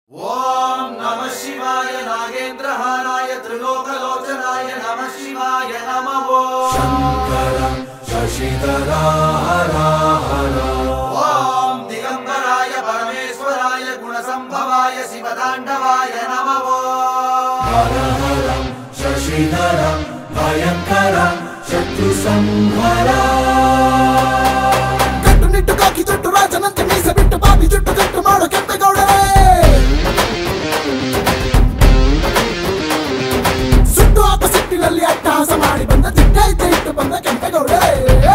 ओम नमः शिवाय नागेन्द्रहाराय त्रिलोकलोचनाय नमः शिवाय नमः शंकरं शशिधरा हरा हरा। ओम दिगंबराय परमेश्वराय गुणसंभवाय शिवतांडवाय नमः हर हरं शशिधरं भयंकरं शत्रुसंहरा। ಕಟ್ಟುನಿಟ್ಟು ಕಾಕಿ ಜುಟ್ಟು ರಾಜನಂತೆ ಮೀಸೆ ಬಿಟ್ಟು ಬಾಬಿ ಜುಟ್ಟು ಜುಟ್ಟು ಮಾಡೋ ಕೆಂಪೇಗೌಡರೇ, ಸುಟ್ಟು ಆಪಸಿಟ್ಟಿನಲ್ಲಿ ಅಟ್ಟಹಾಸ ಮಾಡಿ ಬಂದ ದಿಟ್ಟ ಇಟ್ಟು ಬಂದ ಕೆಂಪೇಗೌಡರೇ.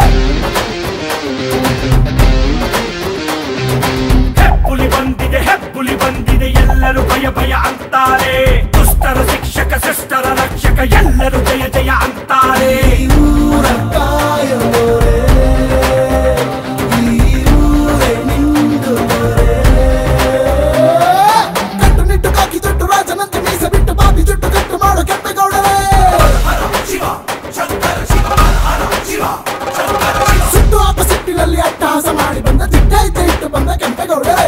ಹೆಬ್ಬುಲಿ ಬಂದಿದೆ ಎಲ್ಲರೂ ಭಯ ಭಯ ಅಂತಾರೆ. ದುಷ್ಟರ ಶಿಕ್ಷಕ ಶಿಷ್ಟರ ರಕ್ಷಕ ಎಲ್ಲರೂ ಜಯ ಜಯ ಅಂತಾರೆ. ಊರ ಕಾಯೋರೆ, ಈ ಊರೇ ನಿಂದು ದೊರೆ. ಕಟ್ಟುನಿಟ್ಟು ಕಾಕಿ ಜುಟ್ಟು ರಾಜನಂತೆ ಮೀಸೆ ಬಿಟ್ಟು ಬಾಬಿ ಜುಟ್ಟು ಜುಟ್ಟು ಮಾಡೋ ಕೆಂಪೇಗೌಡರೇ, ಸುಟ್ಟು ಆಪಸಿಟ್ಟಿನಲ್ಲಿ ಅಟ್ಟಹಾಸ ಮಾಡಿ ಬಂದ ದಿಟ್ಟ ಇಟ್ಟು ಬಂದ ಕೆಂಪೇಗೌಡರೇ.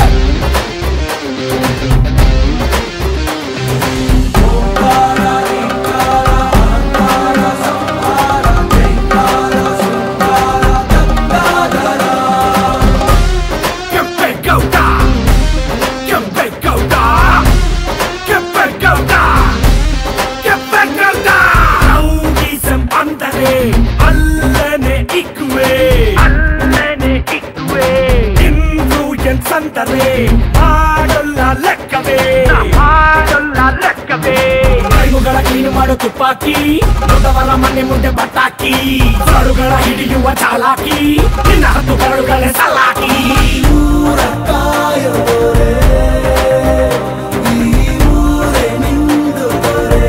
ಸಂತರೆ ಮಾಡಲ್ಲ ಲೆಕ್ಕವೇ ಕೈಗುಗಳ ಕ್ಲೀನು ಮಾಡೋ ತುಪ್ಪಾಕಿ, ದೊಡ್ಡವರ ಮನೆ ಮುಂದೆ ಬಟ್ಟಾಕಿ, ಕರುಗಳ ಹಿಡಿಯುವ ಚಾಲಾಕಿ, ನಿನ್ನ ಹತ್ತು ಕರುಗಳೇ ಸಲಾಕಿ. ಊರ ಕಾಯೋರೆ, ಈ ಊರೇ ನಿಂದು ದೊರೆ.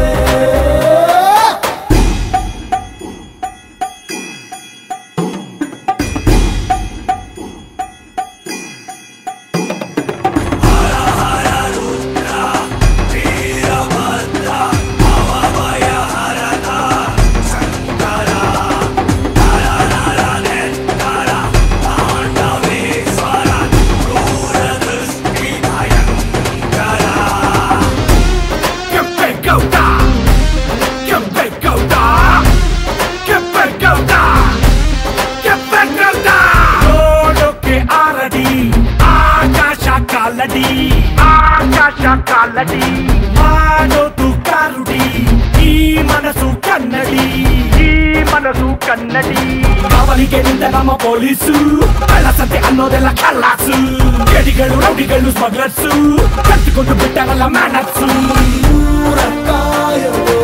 ಆಕಾಶ ಕಾಲಡಿ ಮಾಡೋದು ಕಾರುಡಿ, ಈ ಮನಸ್ಸು ಕನ್ನಡಿ. ಕಾವಲಿಗೆ ನಿಂತ ನಮ್ಮ ಪೊಲೀಸು, ಕಳ್ಳಸತೆ ಅನ್ನೋದೆಲ್ಲ ಖಲ್ಲಾಸು. ಗಡಿಗಳು ರೌಡಿಗಳು ಸ್ಮಗ್ಲರ್ಸು, ಕಟ್ಟಿಕೊಂಡು ಬಿಟ್ಟವಲ್ಲ ಮ್ಯಾನರ್ಸು. ಊರ ಕಾಯೋರೆ,